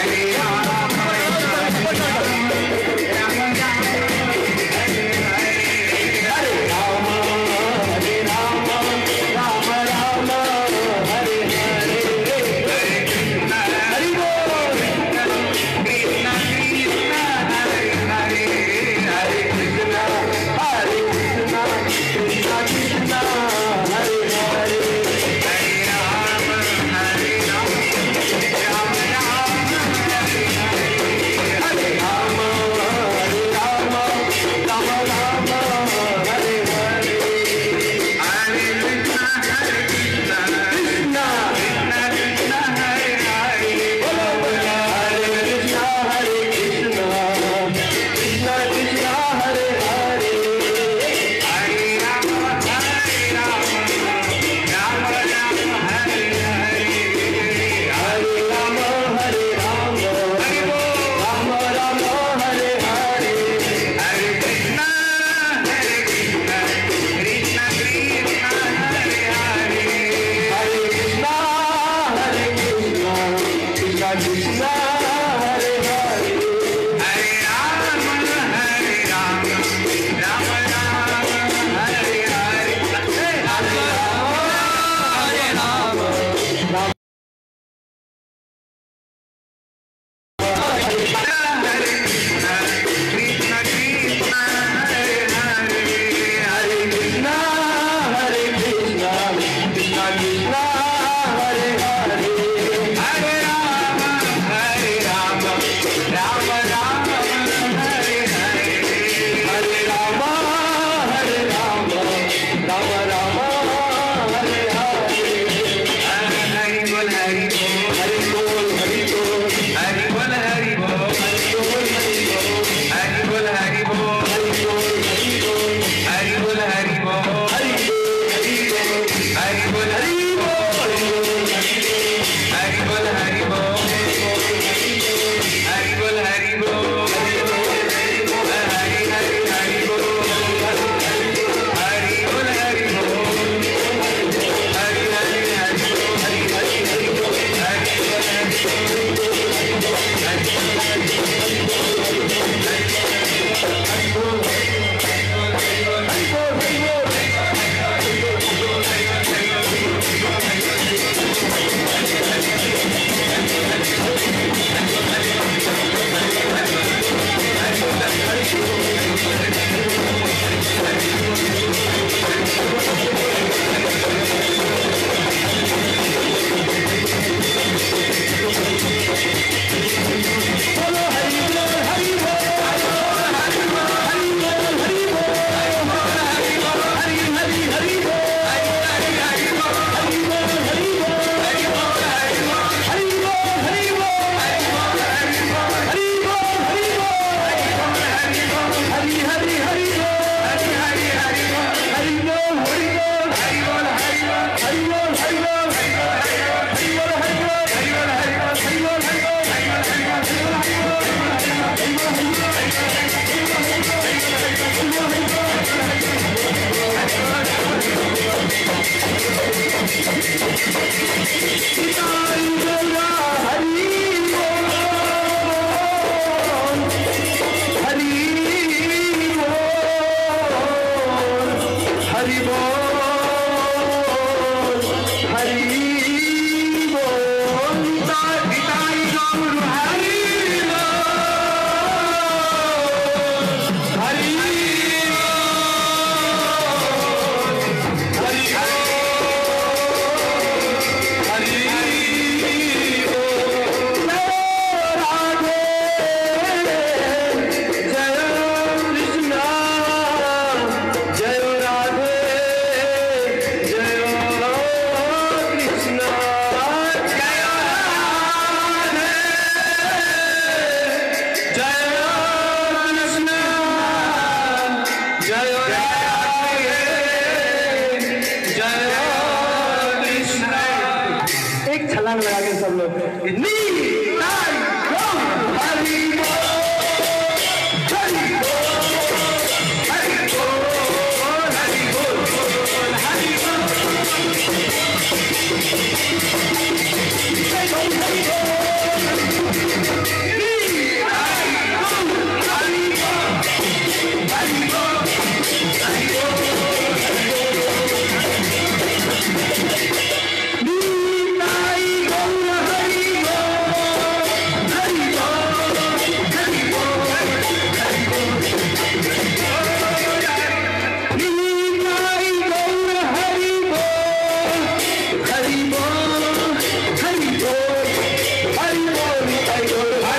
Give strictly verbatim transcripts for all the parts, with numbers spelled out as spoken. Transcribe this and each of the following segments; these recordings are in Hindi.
Hare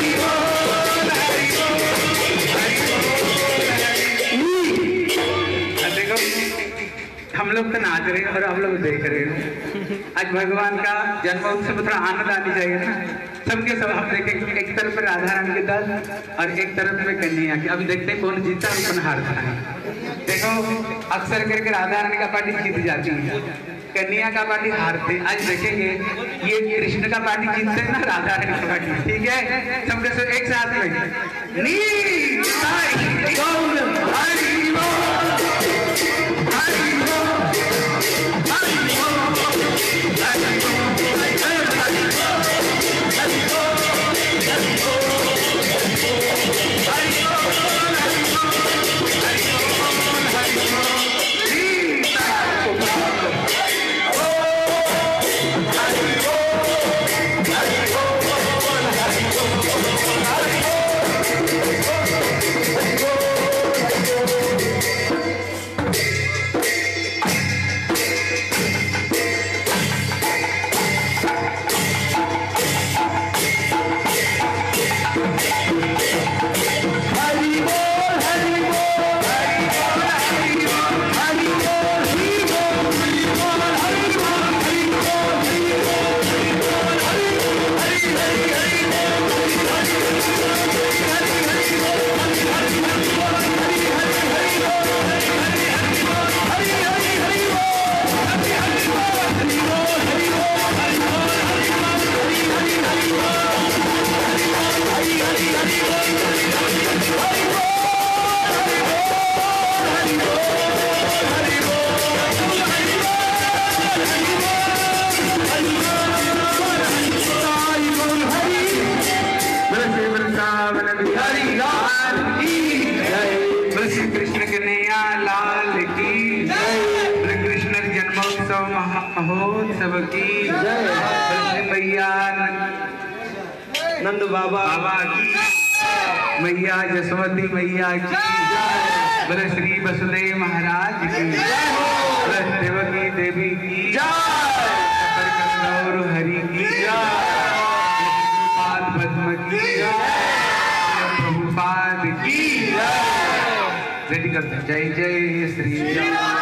हम लोग तो नाच रहे हैं और हम लोग देख रहे हैं। आज भगवान का जन्मोत्सव में थोड़ा आनंद आनी चाहिए ना सबके सब। हम देखें एक तरफ राधा रानी के दल और एक तरफ में कन्हैया की। अभी देखते हैं कौन जीता और कौन हारता है। देखो अक्सर करके राधा रानी का पार्टी जीत जाती है, कन्हैया का पार्टी हारते। आज देखेंगे ये कृष्ण का पार्टी जीतते हैं ना राधा रानी का पार्टी। ठीक है, सबके सब एक साथ में नी महोत्सव की जय। मैया नंद बाबा बाबा की, मैया जसवती मैया की जय। बोले श्री वसुदेव महाराज की जय। देवकी देवी की जय। गौर हरि की जय। पाद पद्म की जय। प्रभुपाद की जय। रेडी करते जय जय श्री राम।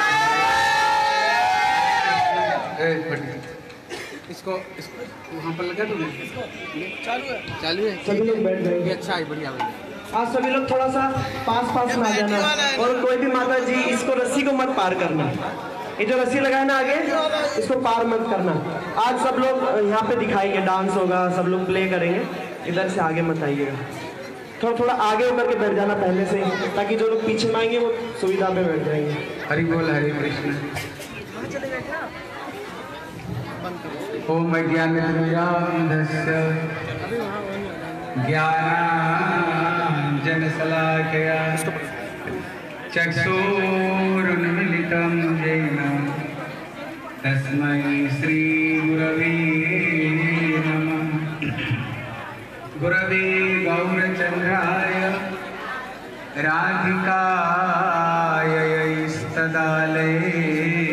इसको इसको वहाँ पर लगा दूँगा। चालू है चालू है सभी लोग बैठ जाएंगे। अच्छा है, बढ़िया बढ़िया। आज सभी लोग थोड़ा सा पास पास में आ जाना और कोई भी माता जी इसको रस्सी को मत पार करना। ये जो रस्सी लगा है ना आगे, इसको पार मत करना। आज सब लोग यहाँ पे दिखाएंगे, डांस होगा, सब लोग प्ले करेंगे। इधर से आगे मत आइएगा, थोड़ा थोड़ा आगे होकर के बैठ जाना पहले से, ताकि जो लोग पीछे में आएंगे वो सुविधा पे बैठ जाएंगे। हरि बोल हरे कृष्ण। ओम ज्ञानतिमिरान्धस्य ज्ञानाञ्जनशलाकया चक्षुरुन्मीलितं येन तस्मै श्रीगुरवे नमः। गुरवे गौरचन्द्राय राधिकाय स्तदालये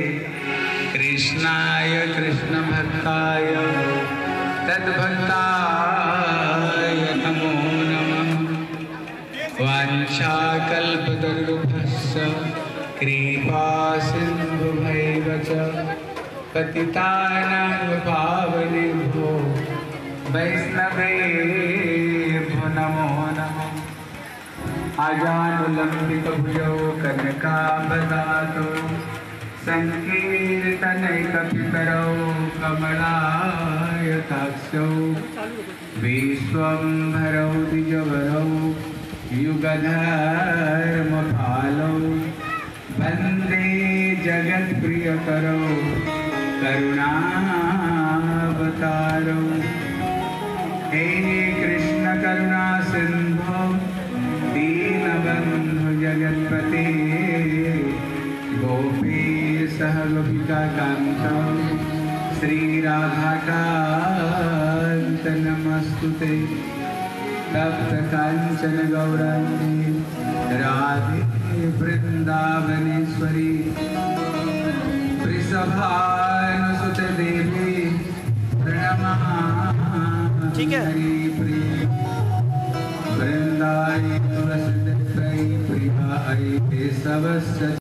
कृष्णाय कृष्णभक्ताय तद्भक्ताय नमो नमः। वाञ्छाकल्पतरुभ्यश्च कृपा सिन्धुभैव च पतितानां पावनेभ्यो वैष्णवेभ्यो नमो नमः। आजानुलम्बितभुजौ कनकावदातौ संकीर्तनैकपितरौ कमलायताक्षौ विश्वम्भरौ द्विजवरौ युगधर्मपालौ वन्दे जगत्प्रियकरौ करुणावतारौ। हे कृष्ण करुणा सिन्धो दीनबन्धु जगत्पते गोपीसह गोपिकान्तं श्रीराधाकान्त नमस्तुते। तप्त कांचन गौरांगी राधे वृंदावनेश्वरी वृषभानुसुते देवी प्रणमामि। ठीक है। केशवस्य